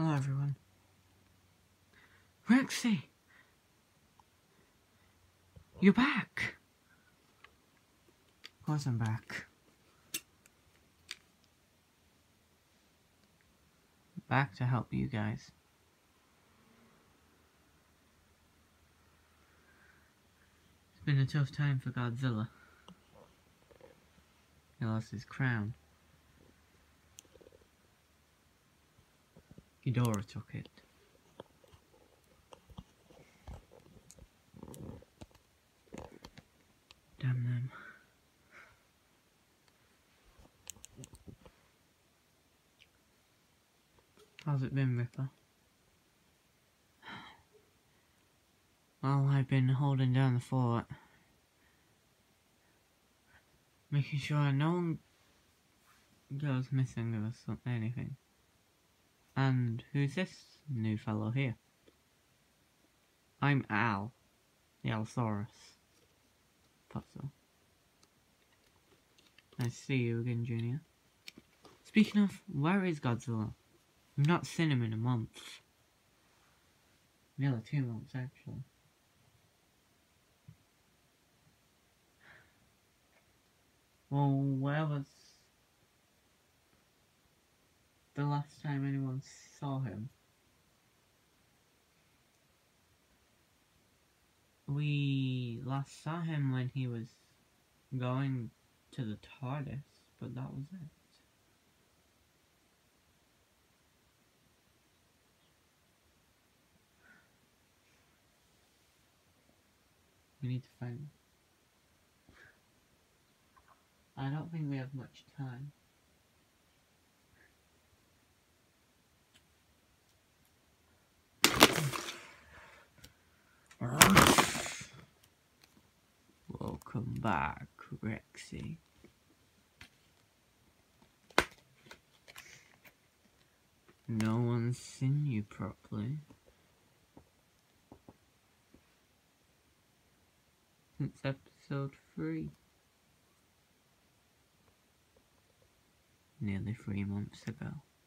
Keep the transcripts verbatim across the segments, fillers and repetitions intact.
Hello everyone. Rexy! You're back! Of course I'm back. Back to help you guys. It's been a tough time for Godzilla. He lost his crown. Ghidorah took it. Damn them. How's it been, Ripper? Well, I've been holding down the fort. Making sure no one goes missing or something, anything. And who's this new fellow here? I'm Al, the Allosaurus. Thought so. Nice to see you again, Junior. Speaking of, where is Godzilla? We've not seen him in a month. Nearly two months, actually. Well, where was the last time anyone saw him? We last saw him when he was going to the TARDIS, but that was it. We need to find him. I don't think we have much time. Welcome back, Rexy. No one's seen you properly since episode three. Nearly three months ago.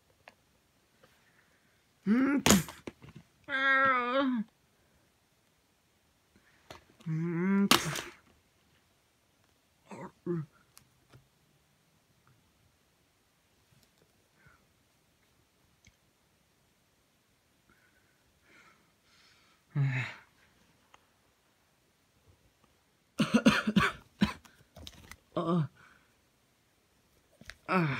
uh, uh.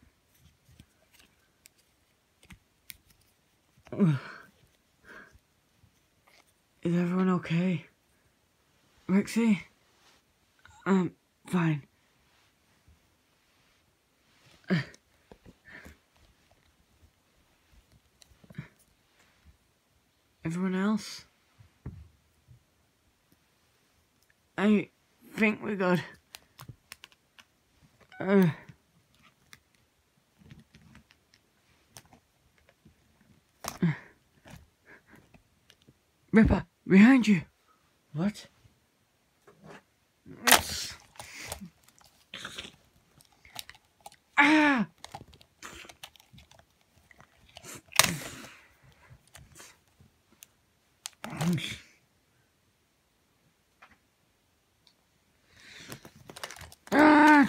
Is everyone okay? Rexy? Um, fine. Everyone else? I think we're good. Uh... Ripper, behind you! What? Ah! Ah!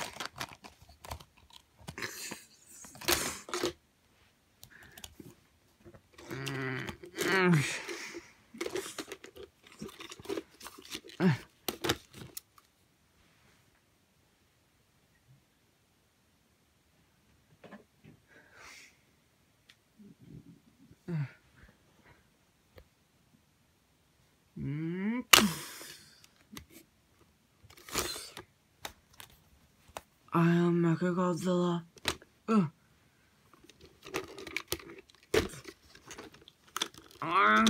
I am Mega Godzilla. Uh. Uh.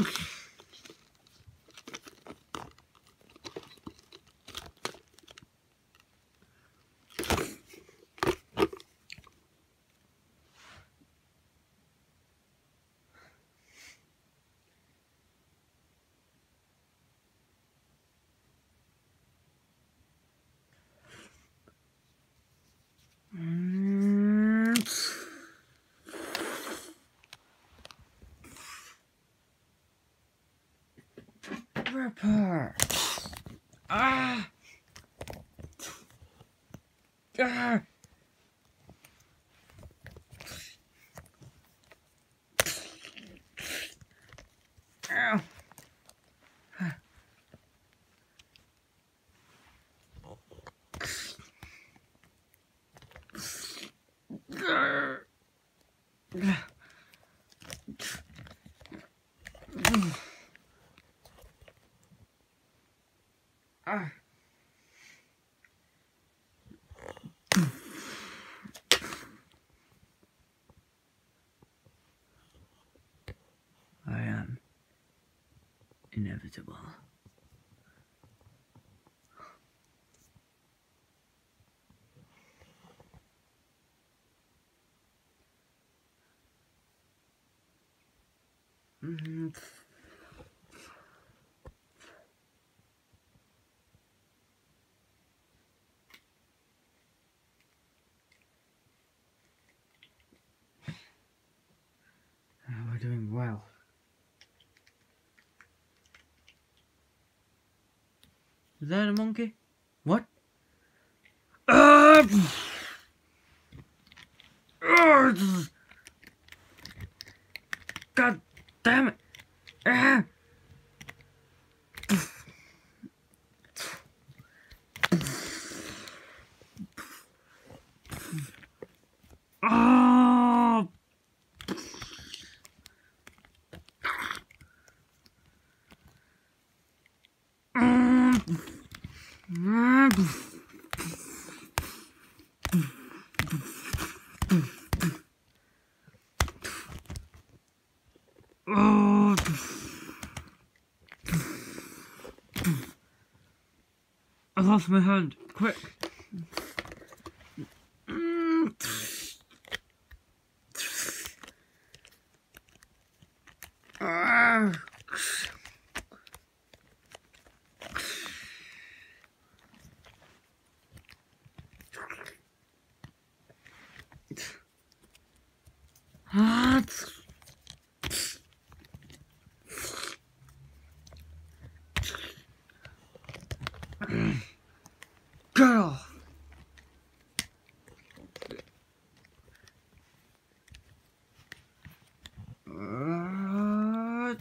Ah! Ow! Ah. I am inevitable. Mm-hmm. Oh, we're doing well. Is that a monkey? What? Ah! God damn it! Ah! Oh! Oh! I lost my hand. Quick! Ah! Ah! Get off! Uh,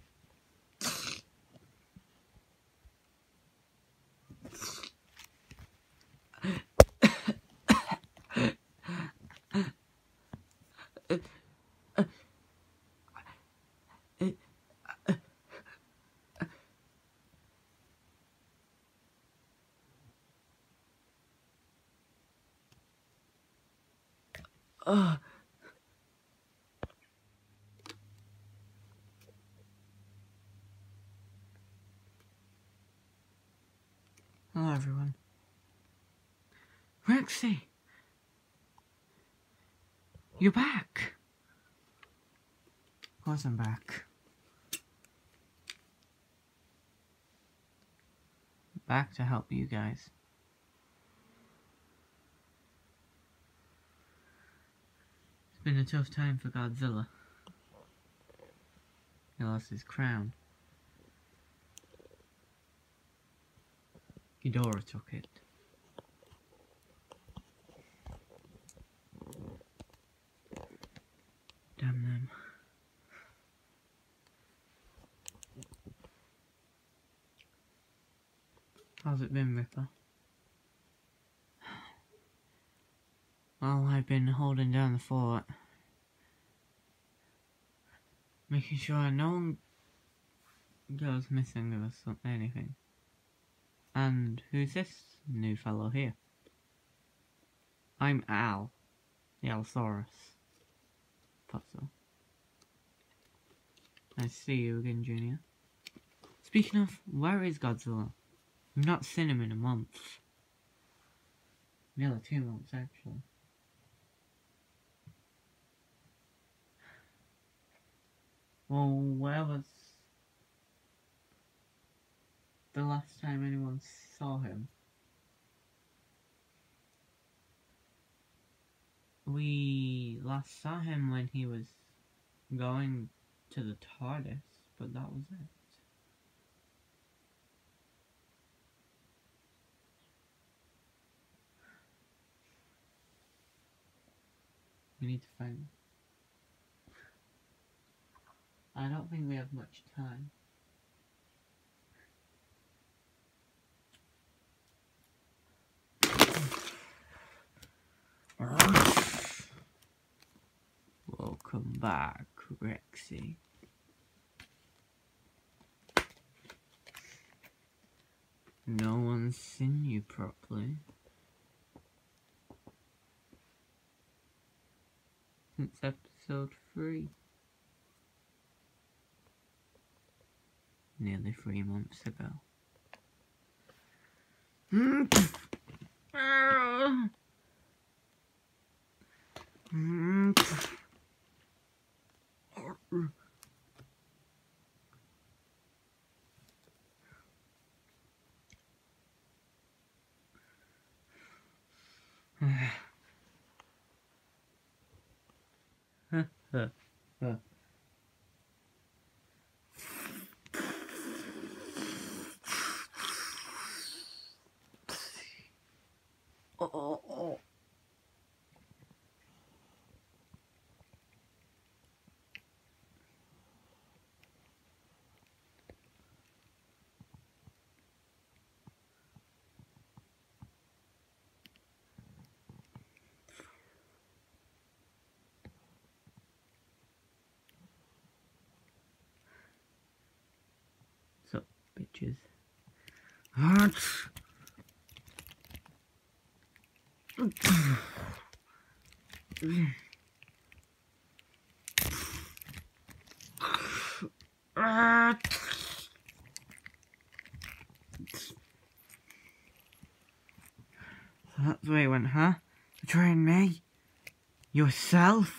uh. Hello everyone. Rexy! You're back! Of course I'm back. Back to help you guys. It's been a tough time for Godzilla. He lost his crown. Ghidorah took it. Damn them. How's it been, Ripper? Well, I've been holding down the fort. Making sure no one goes missing or anything. And who's this new fellow here? I'm Al, the Allosaurus. Thought so. Nice to see you again, Junior. Speaking of, where is Godzilla? We've not seen him in a month. Nearly two months, actually. Well, where was the last time anyone saw him? We last saw him when he was going to the TARDIS, but that was it. We need to find... I don't think we have much time. Welcome back, Rexy. No one's seen you properly since episode three. Nearly three months ago. Oh, oh. What's up, bitches? So that's where you went, huh? Betraying me? Yourself?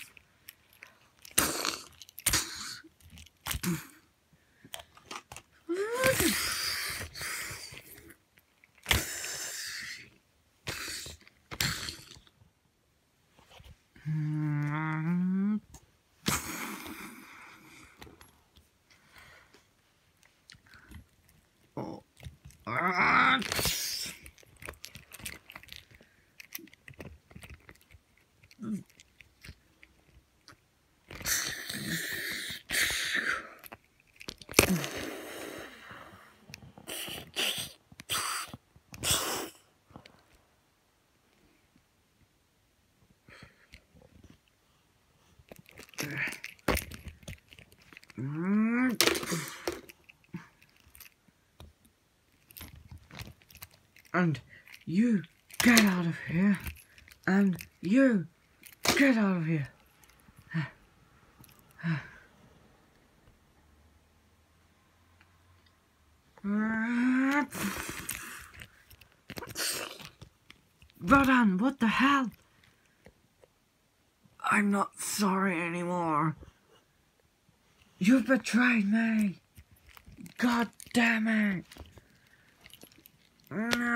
And you get out of here. And you get out of here. Rodan, what the hell? I'm not sorry anymore. You betrayed me. God damn it. No.